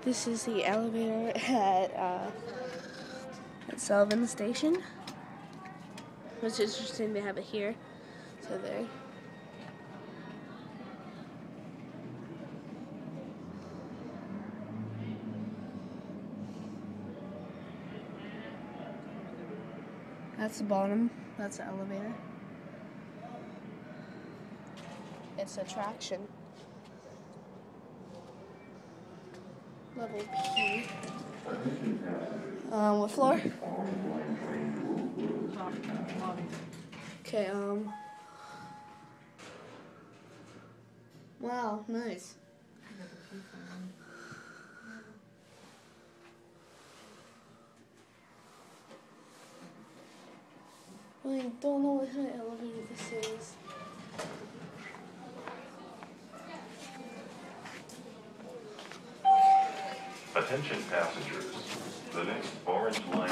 This is the elevator at Sullivan Station. It's interesting to have it here. So there. That's the bottom. That's the elevator. It's a traction. Level P. What floor? Okay, wow, nice. I don't know what kind of elevator this is. Attention passengers, the next orange line